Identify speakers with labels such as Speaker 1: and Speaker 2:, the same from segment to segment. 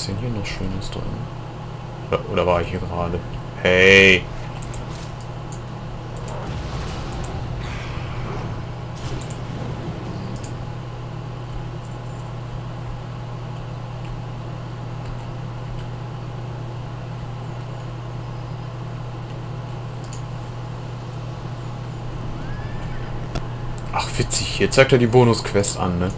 Speaker 1: ist denn hier noch Schönes drin? Oder war ich hier gerade? Hey! Ach, witzig. Hier zeigt er die Bonus-Quest an, ne?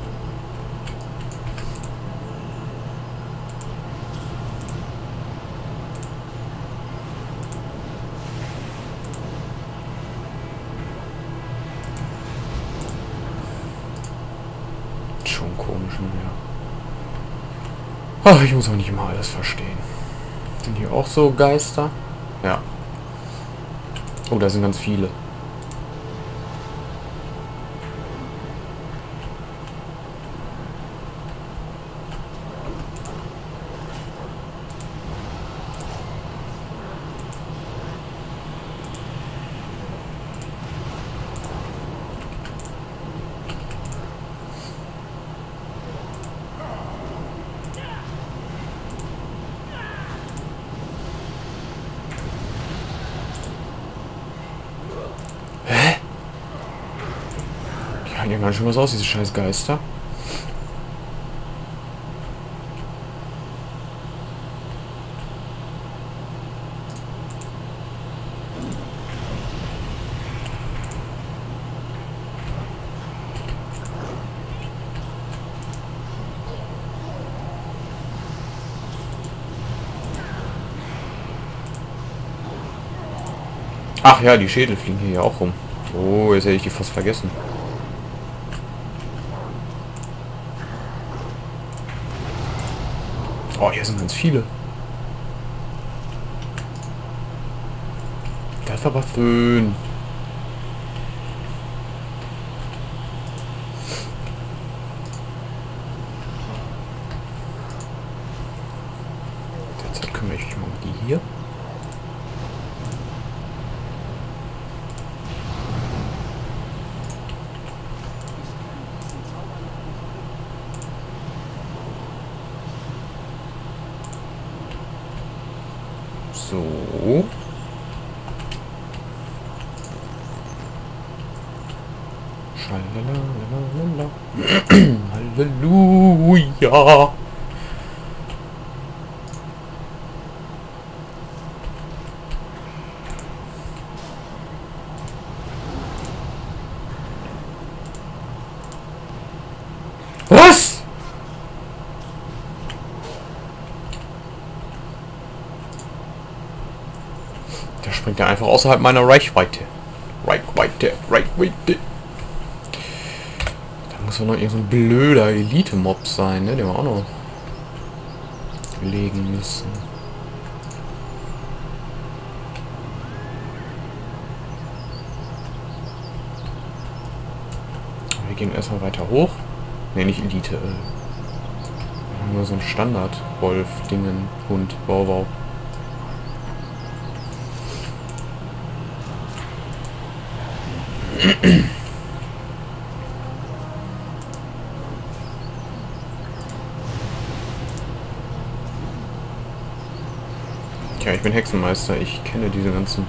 Speaker 1: Schon komisch, ne? Ach, ich muss auch nicht immer alles verstehen. Sind hier auch so Geister? Ja. Oh, da sind ganz viele. Die halten ja ganz schön was aus, diese scheiß Geister. Ach ja, die Schädel fliegen hier ja auch rum. Oh, jetzt hätte ich die fast vergessen. Oh, hier sind ganz viele. Das ist aber schön. Derzeit kümmere ich mich mal um die hier. So. Schalalalala. Halleluja. Was? Der springt ja einfach außerhalb meiner Reichweite. Reichweite. Da muss doch noch irgend so ein blöder Elite-Mob sein, ne? Den wir auch noch legen müssen. Wir gehen erstmal weiter hoch. Ne, nicht Elite. Nur so ein Standard-Wolf, Dingen, Hund, Wow. Ja, ich bin Hexenmeister, ich kenne diese ganzen...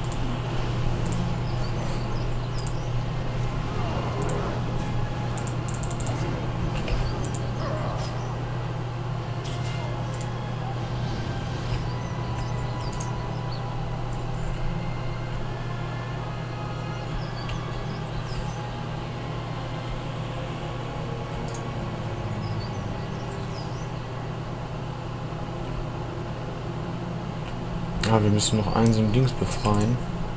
Speaker 1: Ah, wir müssen noch einen so ein Dings befreien.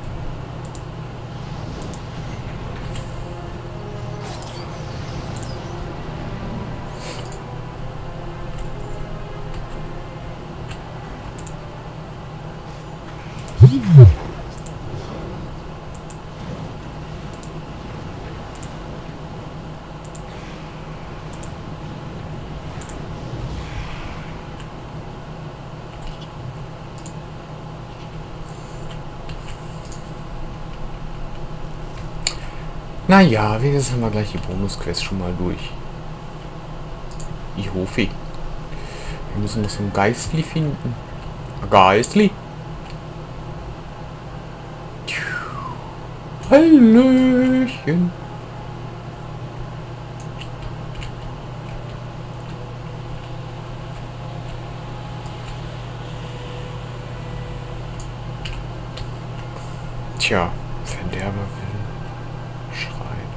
Speaker 1: Naja, wenigstens haben wir gleich die Bonus-Quest schon mal durch. Ich hoffe. Wir müssen noch so ein Geistli finden. Geistli? Hallöchen. Tja, Verderber will schreien.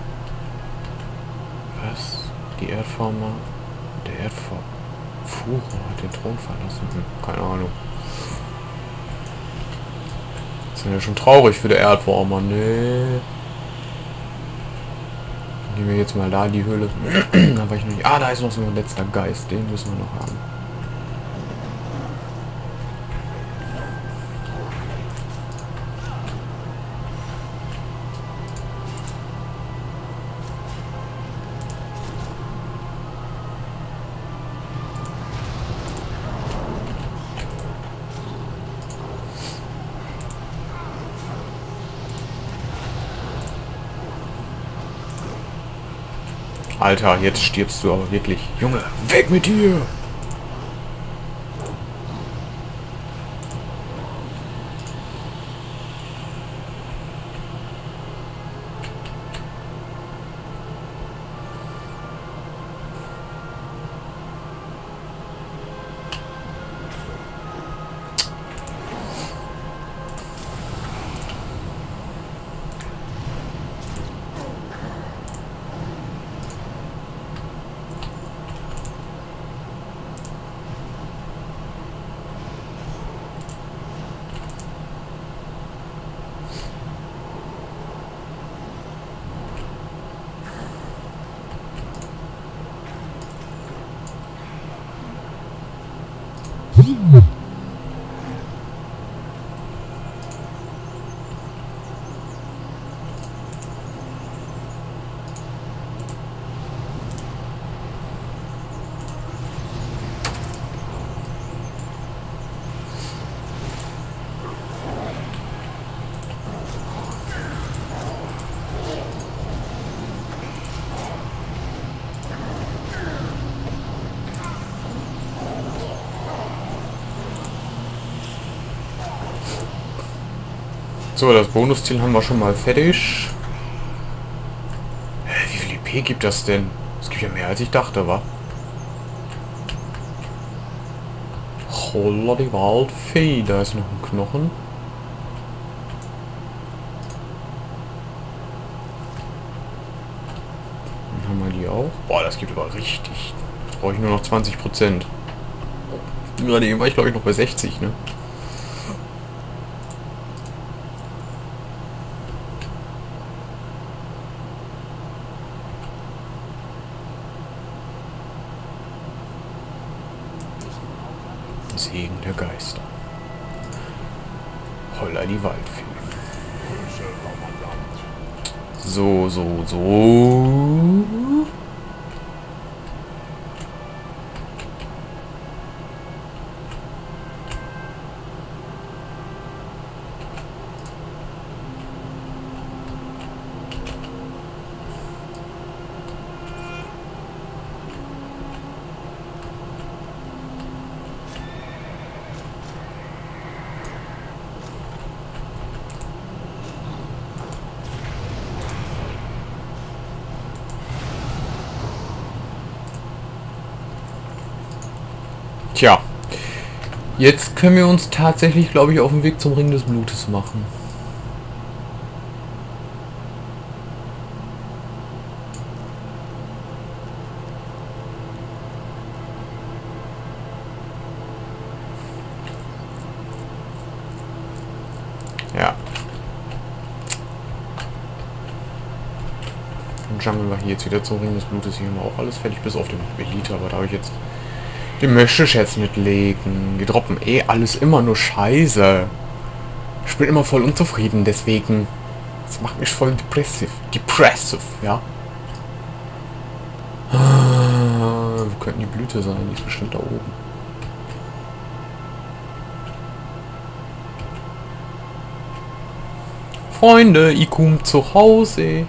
Speaker 1: Was? Die Erdformer? Der Erdfuhrer hat den Thron verlassen. Keine Ahnung. Das ist ja schon traurig für den Erdformer, ne? Nehmen wir jetzt mal da die Höhle. Da war ich noch nicht. Ah, da ist noch so ein letzter Geist. Den müssen wir noch haben. Alter, jetzt stirbst du aber wirklich. Junge, weg mit dir! So, das Bonusziel haben wir schon mal fertig. Wie viel EP gibt das denn? Es gibt ja mehr als ich dachte, wa? Holla die Waldfee, da ist noch ein Knochen. Dann haben wir die auch. Boah, das gibt aber richtig. Jetzt brauche ich nur noch 20%. Gerade eben war ich glaube ich noch bei 60, ne? Segen der Geister. Holla die Waldfee. So. Tja, jetzt können wir uns tatsächlich, glaube ich, auf den Weg zum Ring des Blutes machen. Ja. Dann jungeln wir hier jetzt wieder zum Ring des Blutes. Hier haben wir auch alles fertig, bis auf den Elite, aber da habe ich jetzt... Den möchte ich jetzt mitlegen. Die droppen eh alles immer nur Scheiße. Ich bin immer voll unzufrieden, deswegen... Das macht mich voll depressiv. Ja. Wo könnten die Blüte sein? Die ist bestimmt da oben. Freunde, ich komme zu Hause.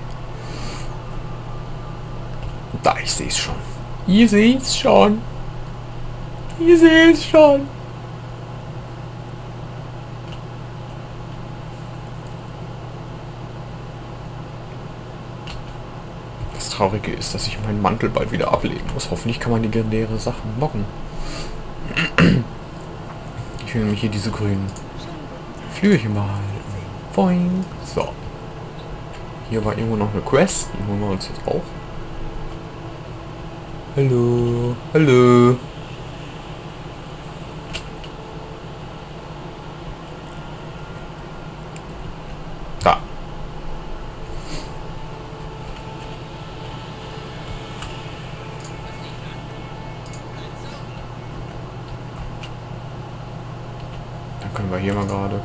Speaker 1: Da, ich sehe es schon. Ihr seht es schon. Ich sehe es schon. Das Traurige ist, dass ich meinen Mantel bald wieder ablegen muss. Hoffentlich kann man die legendäre Sachen locken. Ich will nämlich hier diese grünen Flügelchen behalten. Boing. So. Hier war irgendwo noch eine Quest. Die holen wir uns jetzt auch. Hallo. Hallo. Da. Dann können wir hier mal gerade.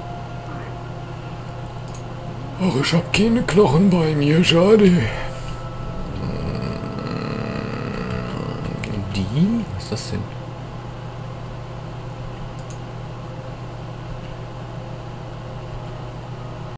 Speaker 1: Ach, ich hab keine Knochen bei mir, schade. Die? Was ist das denn?